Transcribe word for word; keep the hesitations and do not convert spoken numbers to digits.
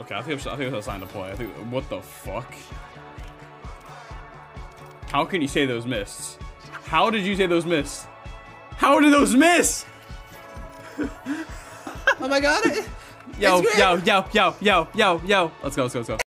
Okay, I think I'm, I think it's time to play. I think. What the fuck? How can you say those missed? How did you say those missed? How did those miss? Oh my god! Yo, yo, yo, yo, yo, yo, yo. Let's go, let's go, let's go.